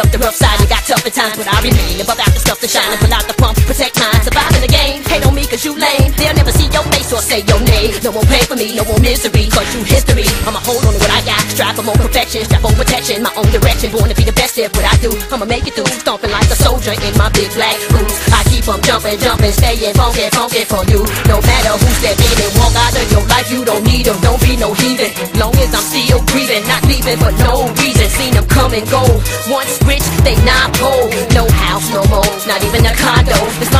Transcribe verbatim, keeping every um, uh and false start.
the rough side, you got tough at times, but I remain above out the stuff to shine and pull out the pump, protect mine, surviving the game. Hate on me cause you lame, they'll never see your face or say your name. No more pain for me, no more misery, cause you history. I'ma hold on to what I got, strive for more perfection, strive for protection, my own direction, born to be the best at what I do. I'ma make it through, stomping like a soldier in my big black boots. I keep on jumping, jumping, staying funky, funky for you. No matter who step in and walk out of your life, you don't need them, don't be no heathen. Long as I'm still breathing, not leaving for no reason. Seen them come and go, once rich, they not poor. No house, no more, not even a condo. This